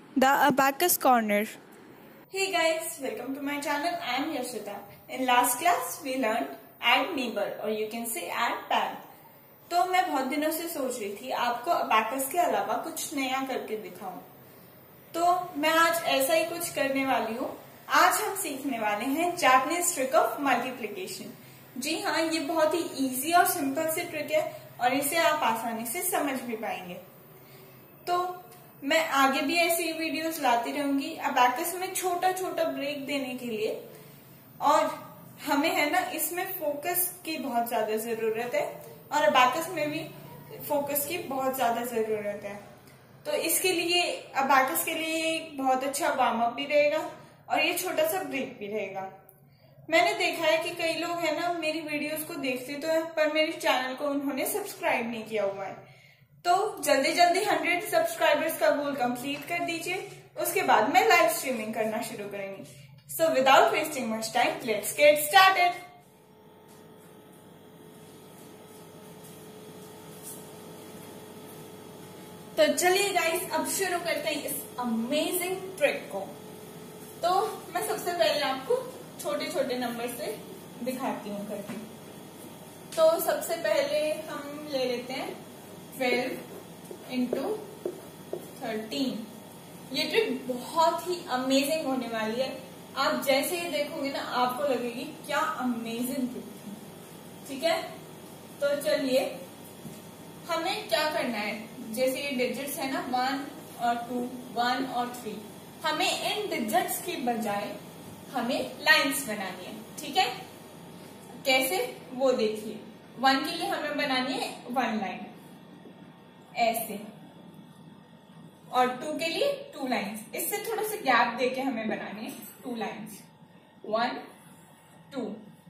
The Abacus Corner. Hey guys, welcome to my channel. I am Yashita. In last class we learned add neighbor or you can say add pal. तो मैं बहुत दिनों से सोच रही थी आपको अबैकस के अलावा कुछ नया करके दिखाऊं। तो मैं आज ऐसा ही कुछ करने वाली हूँ। आज हम सीखने वाले हैं जापानीज ट्रिक ऑफ मल्टीप्लिकेशन। जी हाँ, ये बहुत ही इजी और सिंपल सी ट्रिक है और इसे आप आसानी से समझ भी पाएंगे। तो मैं आगे भी ऐसी वीडियोस लाती रहूंगी अबैकस में छोटा छोटा ब्रेक देने के लिए। और हमें है ना इसमें फोकस की बहुत ज्यादा जरूरत है और अबैकस में भी फोकस की बहुत ज्यादा जरूरत है। तो इसके लिए अबैकस के लिए एक बहुत अच्छा वार्म अप भी रहेगा और ये छोटा सा ब्रेक भी रहेगा। मैंने देखा है कि कई लोग है ना मेरी वीडियोस को देखते तो है पर मेरे चैनल को उन्होंने सब्सक्राइब नहीं किया हुआ है। तो जल्दी जल्दी 100 सब्सक्राइबर्स का गोल कंप्लीट कर दीजिए, उसके बाद मैं लाइव स्ट्रीमिंग करना शुरू करेंगी। So without wasting much time let's get started. तो चलिए गाइस, अब शुरू करते हैं इस अमेजिंग ट्रिक को। तो मैं सबसे पहले आपको छोटे छोटे नंबर से दिखाती हूँ करके। तो सबसे पहले हम ले लेते हैं 12 इंटू 13। ये ट्रिक बहुत ही अमेजिंग होने वाली है। आप जैसे ही देखोगे ना आपको लगेगी क्या अमेजिंग ट्रिक थी। ठीक है, तो चलिए हमें क्या करना है। जैसे ये डिजिट्स है ना 1 और 2, 1 और 3, हमें इन डिजिट्स की बजाय हमें लाइंस बनानी है। ठीक है, कैसे वो देखिए। 1 के लिए हमें बनानी है 1 लाइन ऐसे और 2 के लिए 2 लाइंस। इससे थोड़ा सा गैप देके हमें बनानी है 2 लाइंस, 1 2।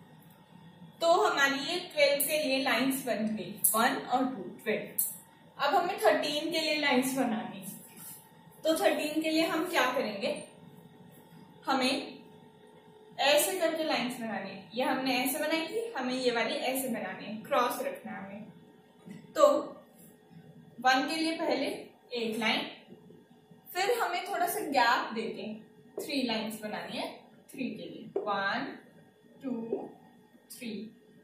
तो हमारी ये 12 के लिए लाइंस बन गई 1 और 2 12। अब हमें 13 के लिए लाइंस बनानी है। तो 13 के लिए हम क्या करेंगे, हमें ऐसे करके लाइंस बनानी है। ये हमने ऐसे बनाई थी, हमें ये वाली ऐसे बनानी है, क्रॉस रखना है हमें। तो 1 के लिए पहले एक लाइन, फिर हमें थोड़ा सा गैप देके 3 लाइंस बनानी है 3 के लिए, 1 2 3।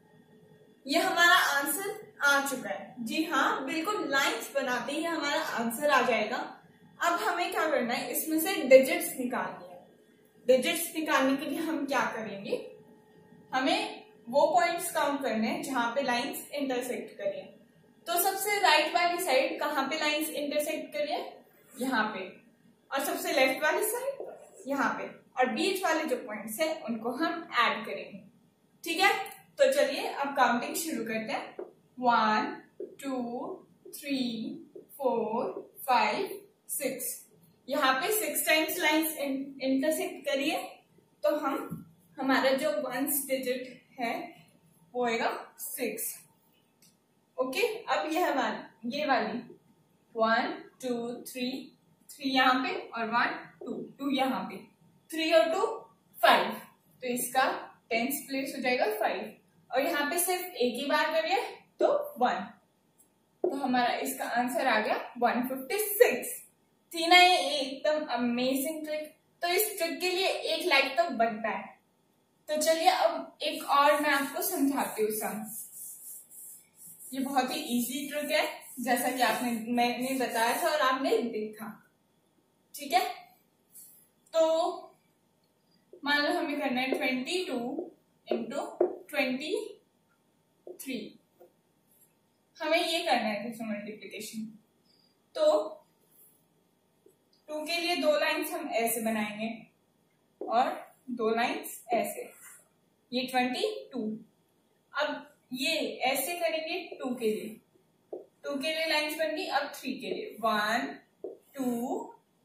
ये हमारा आंसर आ चुका है। जी हाँ, बिल्कुल लाइंस बनाते ही हमारा आंसर आ जाएगा। अब हमें क्या करना है, इसमें से डिजिट्स निकालनी है। डिजिट्स निकालने के लिए हम क्या करेंगे, हमें वो पॉइंट्स काउंट करने हैं जहां पे लाइंस इंटरसेक्ट करें। तो सबसे राइट वाली साइड कहाँ पे लाइंस इंटरसेक्ट करिए, यहाँ पे। और सबसे लेफ्ट वाली साइड यहाँ पे। और बीच वाले जो पॉइंट्स हैं उनको हम ऐड करेंगे। ठीक है, तो चलिए अब काउंटिंग शुरू करते हैं। 1 2 3 4 5 6। यहाँ पे 6 टाइम्स लाइंस इंटरसेक्ट करिए तो हमारा जो 1 डिजिट है वो होगा 6। ओके, अब ये वाली 1 2 3 3 यहाँ पे और 1 2 2 यहाँ पे, 3 और 2 5। तो इसका 10th प्लेस हो जाएगा 5। और यहाँ पे सिर्फ एक ही बार करिए तो 1। तो हमारा इसका आंसर आ गया 156। थी ना ये एकदम अमेजिंग ट्रिक। तो इस ट्रिक के लिए एक लाइक तो बनता है। तो चलिए अब एक और मैं आपको समझाती हूँ सम। ये बहुत ही इजी ट्रिक है जैसा कि मैंने बताया था और आपने देखा। ठीक है, तो मान लो हमें करना है 22 इंटू 23। हमें ये करना है दूसरा मल्टीप्लीकेशन। तो 2 के लिए 2 लाइंस हम ऐसे बनाएंगे और 2 लाइंस ऐसे, ये 22। अब ये ऐसे करेंगे 2 के लिए, 2 के लिए लाइंस बन गई। अब 3 के लिए 1 2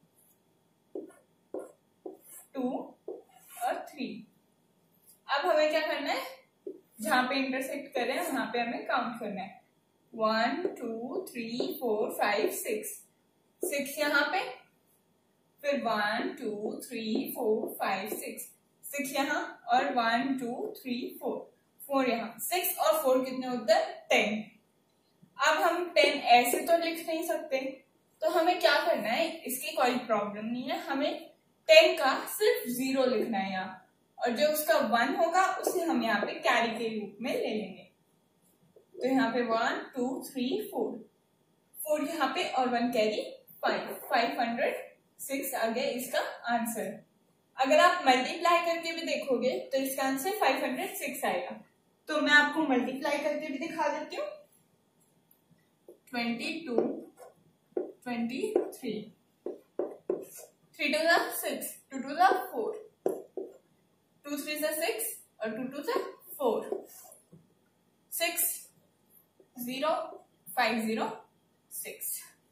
2 और 3। अब हमें क्या करना है, जहां पे इंटरसेक्ट कर रहे हैं वहां पे हमें काउंट करना है। 1 2 3 4 5 6 6 यहाँ पे, फिर 1 2 3 4 5 6 यहाँ और 1 2 3 4 यहाँ। 6 और 4 कितने होते हैं 10। अब हम 10 ऐसे तो लिख नहीं सकते, तो हमें क्या करना है, इसकी कोई प्रॉब्लम नहीं है, हमें 10 का सिर्फ 0 लिखना है यहाँ, और जो उसका 1 होगा उसे हम यहाँ पे कैरी के रूप में ले लेंगे। तो यहाँ पे 1 2 3 4 यहाँ पे और 1 कैरी 506 आ गया इसका आंसर। अगर आप मल्टीप्लाई करके भी देखोगे तो इसका आंसर 506 आएगा। तो मैं आपको मल्टीप्लाई करके भी दिखा देती हूँ। 22 23 3 2 6 2 2 4 2 3 6 और 2 2 4 6 0 5 0 6।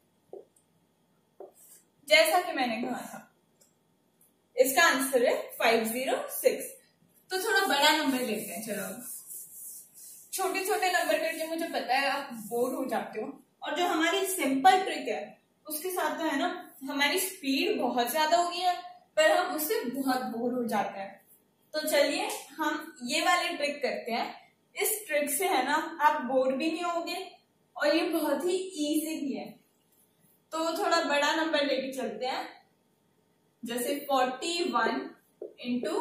जैसा कि मैंने कहा था इसका आंसर है 506। तो थोड़ा बड़ा नंबर लेते हैं। चलो छोटे छोटे नंबर करके मुझे पता है आप बोर हो जाते हो, और जो हमारी सिंपल ट्रिक है उसके साथ तो है ना हमारी स्पीड बहुत ज्यादा हो गई है, पर हम उससे बहुत बोर हो जाते हैं। तो चलिए हम ये वाली ट्रिक करते हैं। इस ट्रिक से है ना आप बोर भी नहीं होगे और ये बहुत ही इजी भी है। तो थोड़ा बड़ा नंबर लेके चलते हैं, जैसे 41 इंटू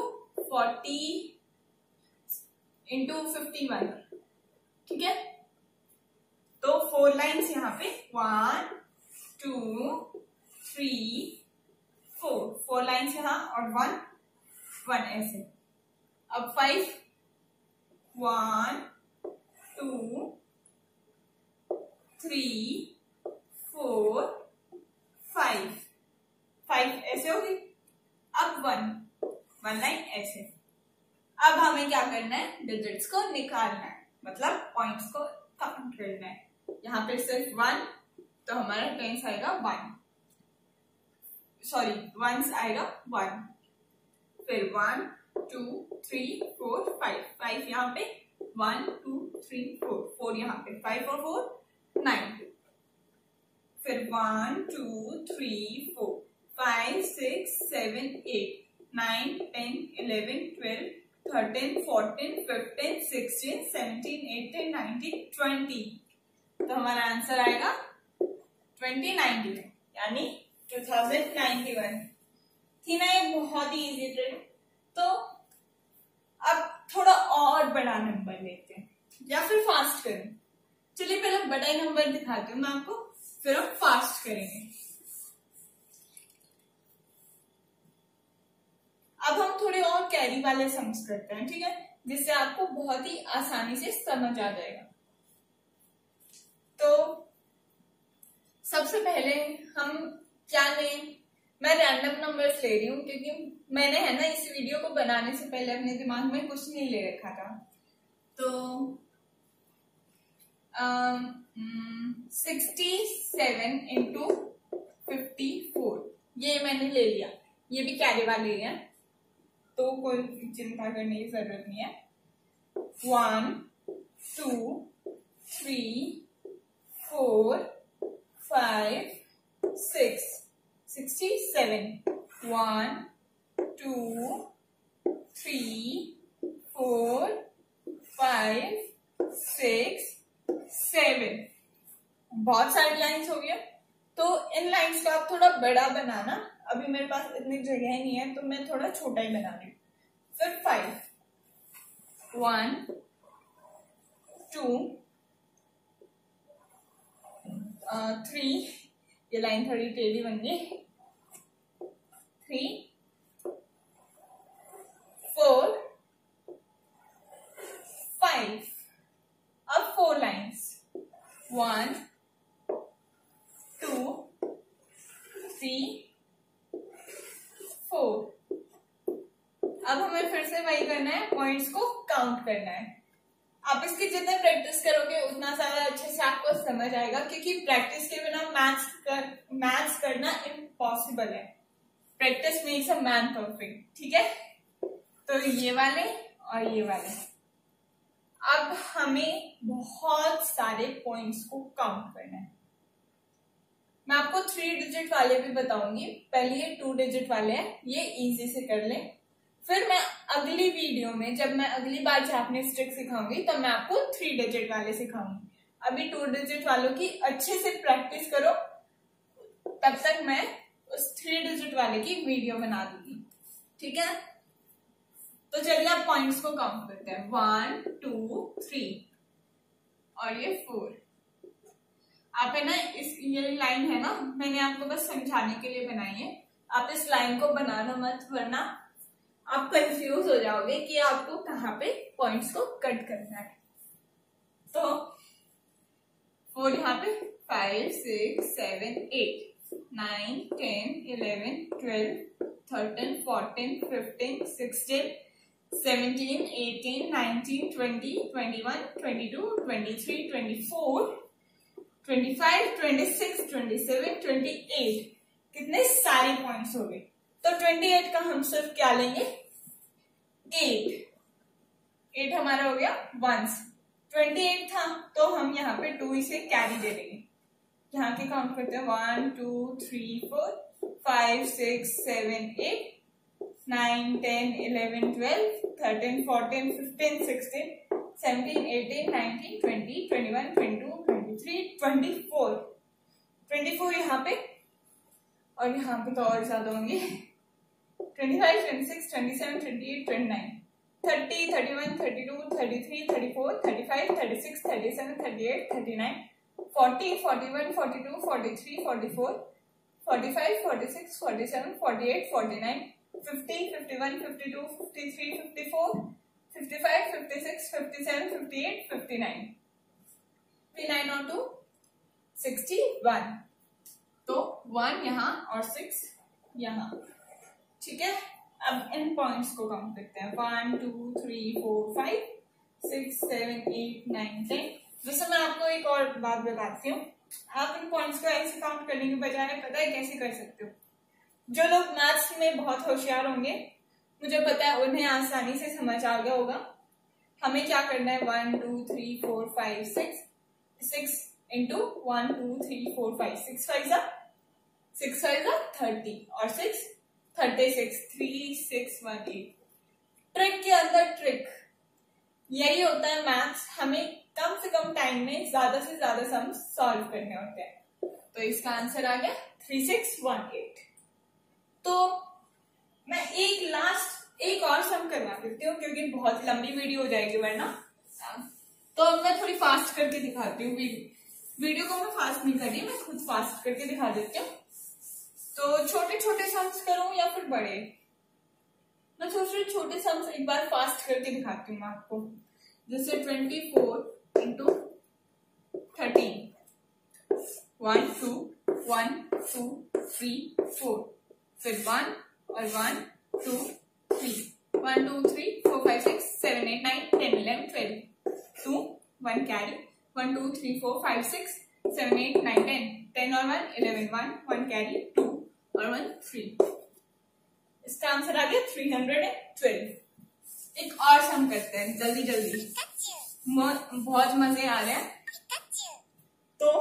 51, ठीक है। तो 4 लाइन्स यहाँ पे 1 2 3 4 लाइन्स यहाँ और 1 ऐसे। अब 5 1 2 3 4 5 ऐसे होगी। अब 1 लाइन ऐसे। अब हमें क्या करना है, डिजिट्स को निकालना है, मतलब पॉइंट्स को काउंट करना है। यहाँ पे सिर्फ 1, तो हमारा टेंस आएगा 1, सॉरी वंस आएगा 1, फिर 1 2 3 4 5 यहाँ पे 1 2 3 4 यहाँ पे 5 और 4 9, फिर 1 2 3 4 5 6 7 8 9 10 11 12 13 14 15 16 17 18 19 20। तो हमारा आंसर आएगा 2091, यानी 2091। थी ना ये बहुत ही इजी ट्रिक। तो अब थोड़ा और बड़ा नंबर लेते हैं या फिर फास्ट करें। चलिए पहले बड़ा नंबर दिखाती हूँ मैं आपको, फिर हम फास्ट करेंगे। अब हम थोड़े और कैरी वाले सम्स करते हैं, ठीक है, जिससे आपको बहुत ही आसानी से समझ आ जाएगा। तो सबसे पहले हम क्या लें, मैं रैंडम नंबर्स ले रही हूँ क्योंकि मैंने है ना इस वीडियो को बनाने से पहले अपने दिमाग में कुछ नहीं ले रखा था। तो 67 इंटू 54 ये मैंने ले लिया, ये भी कैरी वाले हैं, तो कोई चिंता करने की जरूरत नहीं है। 1 2 3 4 5 6 67 1 2 3 4 5 6 7। बहुत सारी लाइंस हो गई। तो इन लाइंस को आप थोड़ा बड़ा बनाना। अभी मेरे पास इतनी जगह नहीं है तो मैं थोड़ा छोटा ही बना रही हूँ। फिर 5 1 2 3, ये लाइन थोड़ी टेढ़ी बन गई, 3 4 5। अब 4 लाइन्स 1 2 3 4। अब हमें फिर से वही करना है, पॉइंट्स को काउंट करना है। आप इसकी जितने प्रैक्टिस करोगे उतना ज्यादा अच्छे से आपको समझ आएगा, क्योंकि प्रैक्टिस के बिना मैथ्स करना इम्पॉसिबल है। Practice makes a man perfect, ठीक है। तो ये वाले और ये वाले। अब हमें बहुत सारे पॉइंट्स को काउंट करना है। मैं आपको 3 डिजिट वाले भी बताऊंगी। पहले ये 2 डिजिट वाले हैं, ये इजी से कर लें। फिर मैं अगली वीडियो में जब मैं अगली बार जैपनीज ट्रिक सिखाऊंगी तब मैं आपको 3 डिजिट वाले सिखाऊंगी। अभी 2 डिजिट वालों की अच्छे से प्रैक्टिस करो, तब तक मैं उस 3 डिजिट वाले की वीडियो बना दूंगी, ठीक है। तो चलिए आप पॉइंट्स को काउंट करते हैं। 1 2 3 और ये 4। आप है ना, इस ये लाइन है ना, मैंने आपको बस समझाने के लिए बनाई है। आप इस लाइन को बनाना मत, वरना आप कंफ्यूज हो जाओगे कि आपको कहाँ पे पॉइंट्स को कट करना है। तो 4 यहाँ पे 5 6 7 8 9 10 11 12 13 14 15 16 17 18 19 20 21 22 23 24 25 26 27 28। कितने सारे पॉइंट्स हो गए। तो 28 का हम सिर्फ क्या लेंगे, 8 हमारा हो गया वंस। 28 था तो हम यहाँ पे 2 इसे कैरी दे देंगे। यहाँ के काउंट करते हैं 1 2 3 4 5 6 7 8 9 10 11 12 13 14 15 16 17 18 19 20 21 22 23 24 24 यहाँ पे, और यहाँ पे तो और ज्यादा होंगे। 25 26 27 28 29 30 31 32 33 34 35 36 37 38 39 40 41 42 43 44 45 46 47 48 49 50 51 52 53 54 55 56 57 58 59 59 और 2 61। तो 1 यहाँ और 6 यहाँ, ठीक है। अब इन पॉइंट्स को काउंट करते हैं। 1 2 3 4 5 6 7 8 9 10। वैसे मैं आपको एक और बात बताती हूँ, आप इन पॉइंट्स को ऐसे काउंट करने के बजाय पता है कैसे कर सकते हो। जो लोग मैथ्स में बहुत होशियार होंगे, मुझे पता है उन्हें आसानी से समझ आ गया होगा। हमें क्या करना है, 1 2 3 4 5 6 इंटू 1 2 3 4 5 6 5 30 और 6 36 3 6 1 8। ट्रिक के अंदर ट्रिक यही होता है मैथ्स, हमें कम से कम टाइम में ज्यादा से ज्यादा सम सॉल्व करने होते हैं। तो इसका आंसर आ गया 3618। तो मैं एक और सम करवा देती हूँ क्योंकि बहुत लंबी वीडियो हो जाएगी वरना। तो अब मैं थोड़ी फास्ट करके दिखाती हूँ। वीडियो को मैं फास्ट नहीं कर रही, मैं खुद फास्ट करके दिखा देती हूँ। तो छोटे छोटे सम्स करूं या फिर बड़े, मैं सोच रही छोटे सम्स एक बार फास्ट करके दिखाती हूँ आपको। जैसे 24 इंटू 13 1 2 1 2 3 4, फिर 1 और 1 2 3 1 2 3 4 5 6 7 8 9 10 11 12 2 1 कैरी 1 2 3 4 5 6 7 8 9 10 और 1 11 1 कैरी 2 और 1 3। इसका आंसर आ गया 312। एक और सम करते हैं जल्दी जल्दी, बहुत मजे आ रहे हैं। तो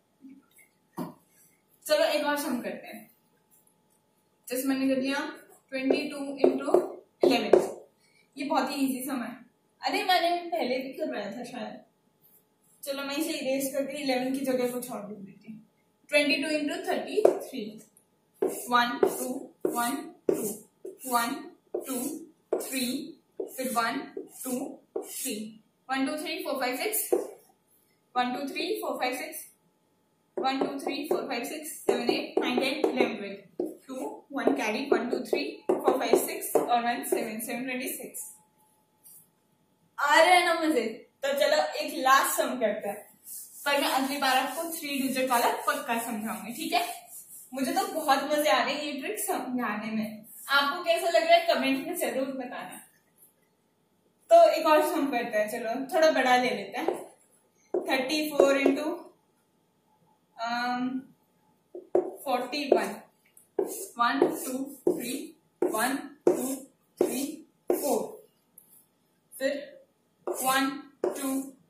चलो एक और सम करते हैं। जैसे मैंने कर दिया 22 इंटू 11, ये बहुत ही इजी सम है। अरे मैंने पहले भी करवाया था शायद, चलो मैं इसे इरेज करके 11 की जगह कुछ और लिख देती हूँ। 22 इंटू 33 1 2 1 2 1 2 3 फिर 1 2 3 1 2 3 4 5 6 1 2 3 4 5 6 1 2 3 4 5 6 7 8 9 10 11 12 2 1 कैरी 1 2 3 4 5 6 और 1 7 7 26। आ रहे हैं ना मजे। तो चलो एक लास्ट सम करते हैं, पर मैं अगली बार आपको 3 डिजिट वाला पक्का समझाऊंगी, ठीक है। मुझे तो बहुत मजे आ रहे हैं ये ट्रिक समझाने में। आपको कैसा लग रहा है कमेंट में जरूर बताना। तो एक और सम करते हैं, चलो थोड़ा बड़ा ले लेते हैं। 34 इंटू 41 1 2 3 1 2 3 4 फिर 1 2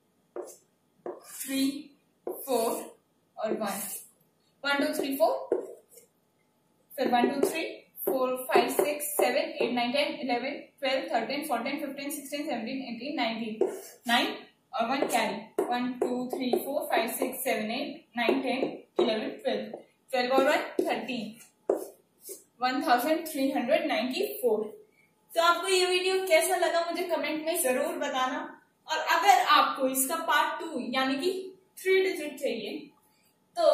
3 4 और 1 2 3 4 फिर 1 2 3 4 5 6 7 8 9 10 11 12 13 14 15 16 17 18 19 9 और 1 कैरी 1 2 3 4 5 6 7 8 9 10 11 12 12 और 1 13, 1394। तो आपको ये वीडियो कैसा लगा मुझे कमेंट में जरूर बताना। और अगर आपको इसका पार्ट 2 यानी कि 3 डिजिट चाहिए तो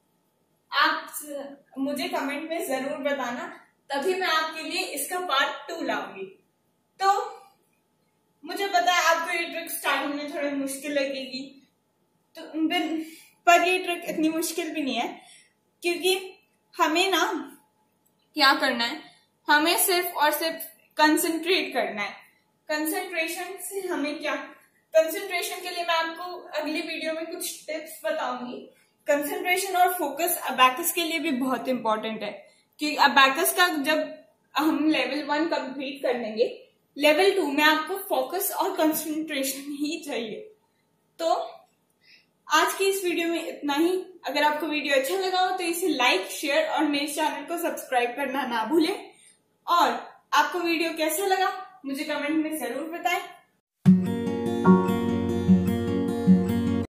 आप मुझे कमेंट में जरूर बताना, तभी मैं आपके लिए इसका पार्ट 2 लाऊंगी। तो मुझे पता है आपको ये ट्रिक स्टार्टिंग में थोड़ी मुश्किल लगेगी, तो पर ये ट्रिक इतनी मुश्किल भी नहीं है, क्योंकि हमें ना क्या करना है, हमें सिर्फ और सिर्फ कंसंट्रेट करना है। कंसंट्रेशन से हमें क्या, कंसंट्रेशन के लिए मैं आपको अगली वीडियो में कुछ टिप्स बताऊंगी। कंसंट्रेशन और फोकस अबैकस के लिए भी बहुत इंपॉर्टेंट है, कि अबैकस का जब हम लेवल 1 कंप्लीट कर लेंगे, लेवल 2 में आपको फोकस और कंसंट्रेशन ही चाहिए। तो आज की इस वीडियो में इतना ही। अगर आपको वीडियो अच्छा लगा हो तो इसे लाइक, शेयर और मेरे चैनल को सब्सक्राइब करना ना भूलें। और आपको वीडियो कैसा लगा मुझे कमेंट में जरूर बताएं।